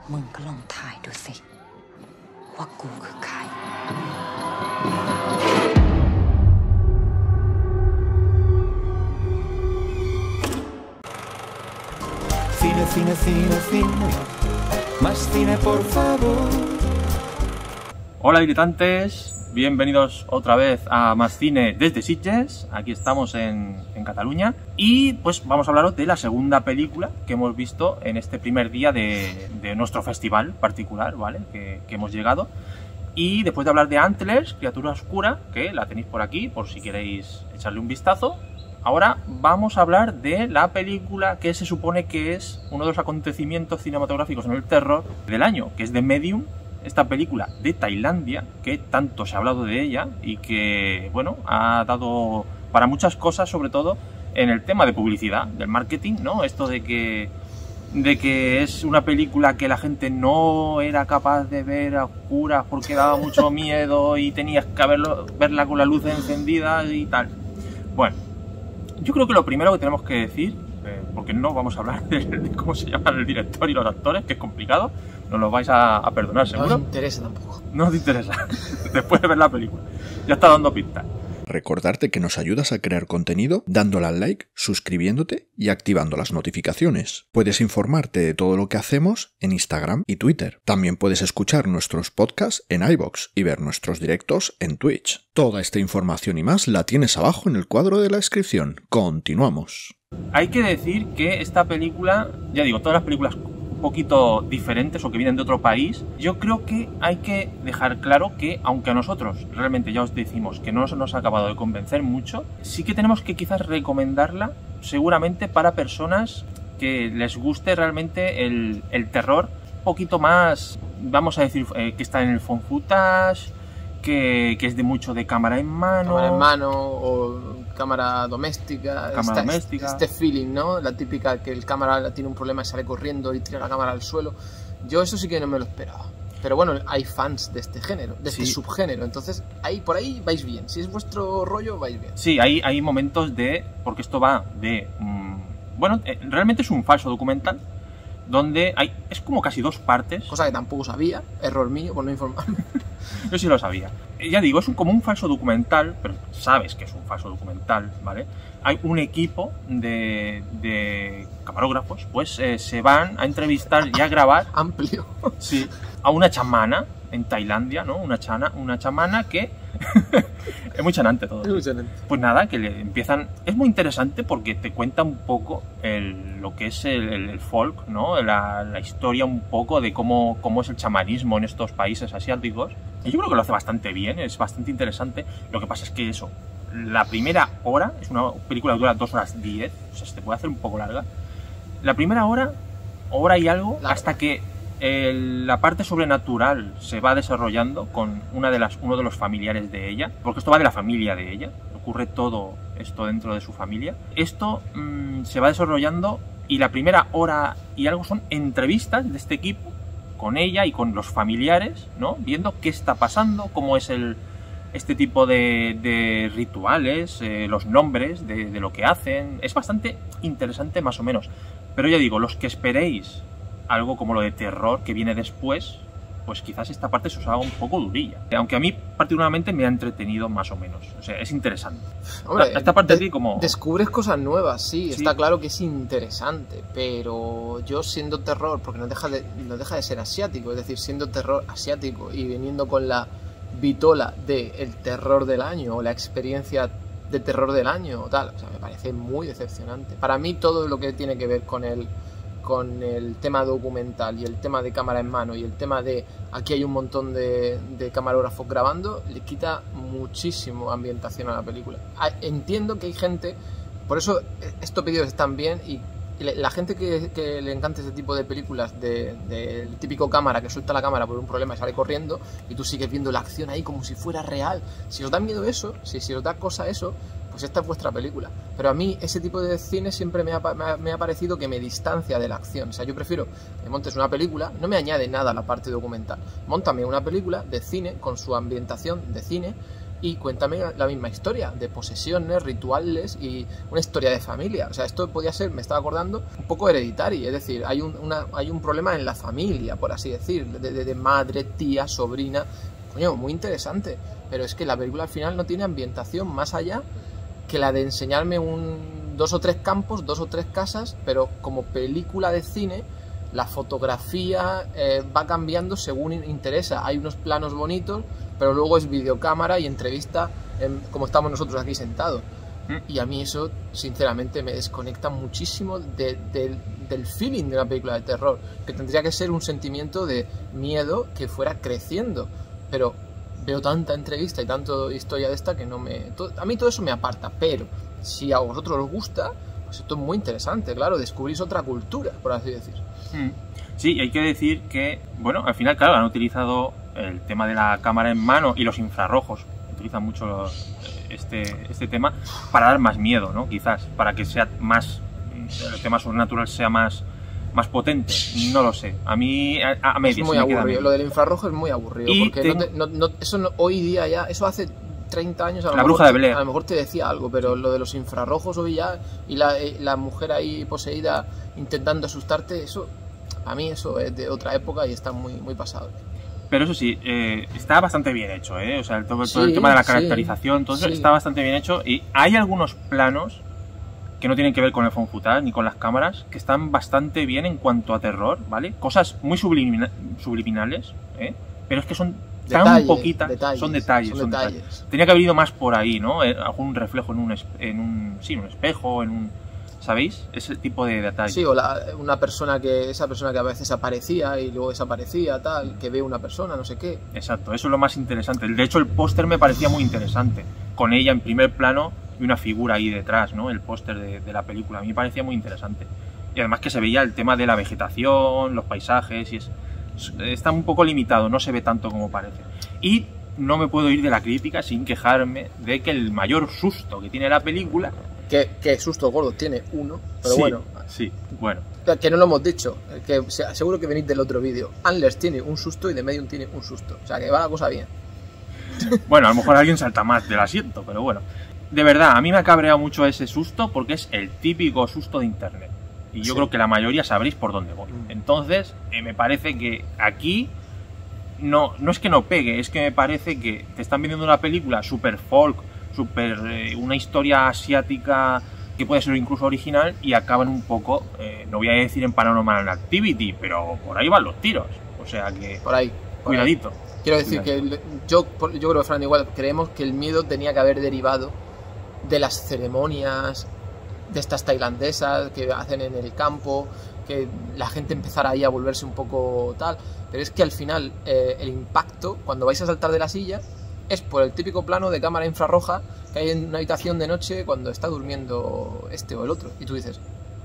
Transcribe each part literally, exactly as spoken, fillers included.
มึงก็ลองทายดูสิว่ากูคือใคร Cine, cine, cine, cine. Más cine, por favor. Hola diletantes, bienvenidos otra vez a Más Cine desde Sitges. Aquí estamos en, en Cataluña. Y pues vamos a hablaros de la segunda película que hemos visto en este primer día de, de nuestro festival particular, ¿vale? Que, que hemos llegado. Y después de hablar de Antlers, Criatura Oscura, que la tenéis por aquí, por si queréis echarle un vistazo. Ahora vamos a hablar de la película que se supone que es uno de los acontecimientos cinematográficos en el terror del año, que es The Medium, esta película de Tailandia, que tanto se ha hablado de ella y que, bueno, ha dado para muchas cosas, sobre todo en el tema de publicidad, del marketing, ¿no? Esto de que, de que es una película que la gente no era capaz de ver a oscuras porque daba mucho miedo y tenías que verlo, verla con la luz encendida y tal. Bueno. Yo creo que lo primero que tenemos que decir, eh, porque no vamos a hablar de, de cómo se llaman el director y los actores, que es complicado, nos lo vais a, a perdonar, seguro. No os interesa tampoco. No os interesa, después de ver la película. Ya está dando pistas. Recordarte que nos ayudas a crear contenido dándole al like, suscribiéndote y activando las notificaciones. Puedes informarte de todo lo que hacemos en Instagram y Twitter. También puedes escuchar nuestros podcasts en iVoox y ver nuestros directos en Twitch. Toda esta información y más la tienes abajo en el cuadro de la descripción. Continuamos. Hay que decir que esta película, ya digo, todas las películas un poquito diferentes o que vienen de otro país, yo creo que hay que dejar claro que, aunque a nosotros realmente ya os decimos que no nos ha acabado de convencer mucho, sí que tenemos que quizás recomendarla seguramente para personas que les guste realmente el, el terror un poquito más, vamos a decir, eh, que está en el found footage, que, que es de mucho de cámara en mano. Cámara en mano o cámara doméstica. Cámara esta, doméstica. Este feeling, ¿no? La típica que el cámara tiene un problema y sale corriendo y tira la cámara al suelo. Yo eso sí que no me lo esperaba. Pero bueno, hay fans de este género, de este sí. subgénero. Entonces, ahí por ahí vais bien. Si es vuestro rollo, vais bien. Sí, hay, hay momentos de... Porque esto va de... Mmm, bueno, eh, realmente es un falso documental donde hay... Es como casi dos partes. Cosa que tampoco sabía. Error mío por no informarme. Yo sí lo sabía. Ya digo, es un, como un falso documental, pero sabes que es un falso documental, ¿vale? Hay un equipo de, de camarógrafos, pues eh, se van a entrevistar y a grabar... Amplio. Sí, a una chamana en Tailandia, ¿no? Una, chana, una chamana que... es muy chanante todo. Es muy chanante. Pues nada, que le empiezan... Es muy interesante porque te cuenta un poco el, lo que es el, el, el folk, ¿no? La, la historia un poco de cómo, cómo es el chamanismo en estos países asiáticos. Y yo creo que lo hace bastante bien, es bastante interesante. Lo que pasa es que eso, la primera hora, es una película que dura dos horas diez, o sea, se te puede hacer un poco larga. La primera hora, hora y algo, larga. Hasta que el, la parte sobrenatural se va desarrollando con una de las, uno de los familiares de ella, porque esto va de la familia de ella, ocurre todo esto dentro de su familia. Esto mmm, se va desarrollando y la primera hora y algo son entrevistas de este equipo con ella y con los familiares, ¿no? Viendo qué está pasando, cómo es el, este tipo de, de rituales, eh, los nombres de, de lo que hacen. Es bastante interesante más o menos. Pero ya digo, los que esperéis algo como lo de terror que viene después, pues quizás esta parte se os haga un poco durilla. Aunque a mí particularmente me ha entretenido más o menos. O sea, es interesante. Hombre, esta parte de, aquí como... Descubres cosas nuevas, sí, sí, está claro que es interesante, pero yo siendo terror, porque no deja, de, no deja de ser asiático, es decir, siendo terror asiático y viniendo con la vitola del terror del año o la experiencia de terror del año o tal, o sea, me parece muy decepcionante. Para mí todo lo que tiene que ver con el... con el tema documental y el tema de cámara en mano y el tema de aquí hay un montón de, de camarógrafos grabando, le quita muchísimo ambientación a la película. Entiendo que hay gente, por eso estos vídeos están bien y la gente que, que le encanta este tipo de películas del de, de típico cámara que suelta la cámara por un problema y sale corriendo y tú sigues viendo la acción ahí como si fuera real. Si os da miedo eso, si, si os da cosa eso, pues esta es vuestra película. Pero a mí ese tipo de cine siempre me ha, me ha, me ha parecido que me distancia de la acción. O sea, yo prefiero que montes una película, no me añade nada a la parte documental. Móntame una película de cine con su ambientación de cine, y cuéntame la misma historia de posesiones, rituales y una historia de familia. O sea, esto podía ser, me estaba acordando, un poco hereditario, es decir, hay un, una, hay un problema en la familia, por así decir, de, de, de madre, tía, sobrina. Coño, muy interesante, pero es que la película al final no tiene ambientación más allá que la de enseñarme un, dos o tres campos, dos o tres casas, pero como película de cine, la fotografía eh, va cambiando según interesa. Hay unos planos bonitos, pero luego es videocámara y entrevista en, como estamos nosotros aquí sentados. Y a mí eso, sinceramente, me desconecta muchísimo de, de, del feeling de una película de terror, que tendría que ser un sentimiento de miedo que fuera creciendo. Pero veo tanta entrevista y tanto historia de esta que no me... Todo, a mí todo eso me aparta, pero si a vosotros os gusta, pues esto es muy interesante, claro, descubrís otra cultura, por así decir. Sí, y hay que decir que, bueno, al final, claro, han utilizado el tema de la cámara en mano y los infrarrojos, utilizan mucho este, este tema para dar más miedo, ¿no? Quizás, para que sea más, el tema sobrenatural sea más... más potente, no lo sé. A mí, a, a medias. Es muy aburrido. Lo del infrarrojo es muy aburrido. Y porque tengo... no te, no, no, eso no, hoy día ya, eso hace treinta años. A lo la mejor bruja de te, Blair. A lo mejor te decía algo, pero lo de los infrarrojos hoy ya y la, la mujer ahí poseída intentando asustarte, eso, a mí eso es de otra época y está muy, muy pasado. Pero eso sí, eh, está bastante bien hecho, ¿eh? O sea, todo, sí, todo el tema de la caracterización, sí, todo eso sí. Está bastante bien hecho y hay algunos planos que no tienen que ver con el found footage ni con las cámaras, que están bastante bien en cuanto a terror, ¿vale? Cosas muy sublimina subliminales, ¿eh? Pero es que son tan Detalle, poquitas, detalles, son detalles, son son detalles. detalles. Tenía que haber ido más por ahí, ¿no? Algún reflejo en un, en un, sí, un espejo, en un, ¿sabéis? Ese tipo de detalles. Sí, o la, una persona que, esa persona que a veces aparecía y luego desaparecía, tal, que ve una persona, no sé qué. Exacto, eso es lo más interesante. De hecho, el póster me parecía muy interesante, con ella en primer plano y una figura ahí detrás, ¿no? El póster de, de la película. A mí me parecía muy interesante. Y además que se veía el tema de la vegetación, los paisajes, y es, está un poco limitado, no se ve tanto como parece. Y no me puedo ir de la crítica sin quejarme de que el mayor susto que tiene la película... Que, que susto gordo tiene uno, pero sí, bueno. Sí, bueno. Que no lo hemos dicho, que seguro que venís del otro vídeo. Antlers tiene un susto y The Medium tiene un susto. O sea, que va la cosa bien. Bueno, a lo mejor alguien salta más del asiento, pero bueno. De verdad, a mí me ha cabreado mucho ese susto porque es el típico susto de internet. Y yo sí. creo que la mayoría sabréis por dónde voy. Entonces, eh, me parece que aquí no, no es que no pegue, es que me parece que te están vendiendo una película super folk, super eh, una historia asiática que puede ser incluso original y acaban un poco, eh, no voy a decir en Paranormal Activity, pero por ahí van los tiros. O sea que... Por ahí. Por cuidadito. Ahí. Quiero decir cuidadito. que yo, yo creo que Fran igual, creemos que el miedo tenía que haber derivado de las ceremonias de estas tailandesas que hacen en el campo, que la gente empezara ahí a volverse un poco tal, pero es que al final eh, el impacto cuando vais a saltar de la silla es por el típico plano de cámara infrarroja que hay en una habitación de noche cuando está durmiendo este o el otro, y tú dices,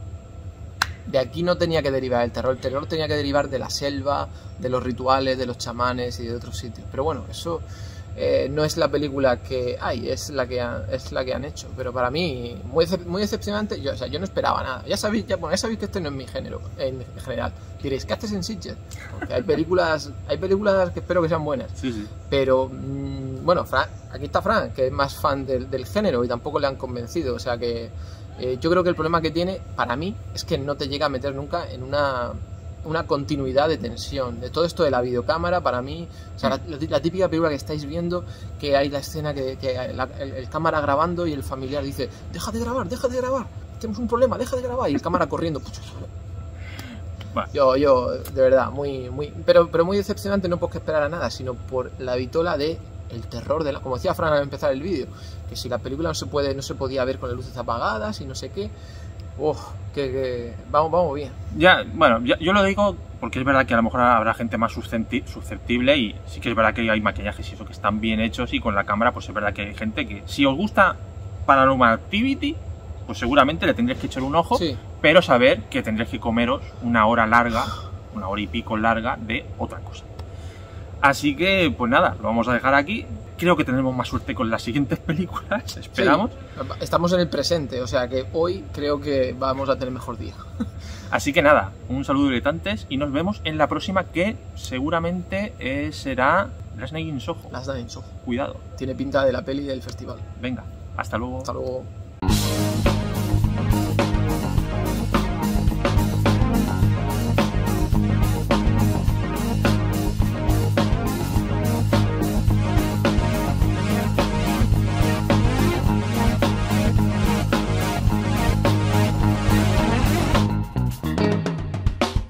de aquí no tenía que derivar el terror, el terror tenía que derivar de la selva, de los rituales, de los chamanes y de otros sitios, pero bueno, eso Eh, no es la película que hay, es la que, ha, es la que han hecho. Pero para mí, muy, muy decepcionante. Yo, o sea, yo no esperaba nada. Ya sabéis, ya, bueno, ya sabéis que este no es mi género, en general. Diréis, ¿qué haces en Sitges? Porque hay películas, hay películas que espero que sean buenas. Sí, sí. Pero, mmm, bueno, Fran, aquí está Fran, que es más fan del, del género y tampoco le han convencido. O sea que eh, yo creo que el problema que tiene, para mí, es que no te llega a meter nunca en una... una continuidad de tensión, de todo esto de la videocámara, para mí, o sea, la, la típica película que estáis viendo, que hay la escena que, que la, el, el cámara grabando y el familiar dice, deja de grabar, deja de grabar, tenemos un problema, deja de grabar, y el cámara corriendo. Bueno. Yo, yo, de verdad, muy, muy, pero, pero muy decepcionante, no porque esperar a nada, sino por la vitola de el terror de la, como decía Fran al empezar el vídeo, que si la película no se puede, no se podía ver con las luces apagadas y no sé qué. Uf, que, que vamos, vamos bien. Ya, bueno, ya, yo lo digo porque es verdad que a lo mejor habrá gente más susceptible y sí que es verdad que hay maquillajes y eso que están bien hechos y con la cámara pues es verdad que hay gente que si os gusta Paranormal Activity pues seguramente le tendréis que echar un ojo, sí. Pero saber que tendréis que comeros una hora larga, una hora y pico larga de otra cosa. Así que pues nada, lo vamos a dejar aquí. Creo que tendremos más suerte con las siguientes películas, esperamos. Sí, estamos en el presente, o sea que hoy creo que vamos a tener mejor día. Así que nada, un saludo diletantes y nos vemos en la próxima que seguramente eh, será Last Night in Soho. Last Night in Soho. Cuidado. Tiene pinta de la peli del festival. Venga, hasta luego. Hasta luego.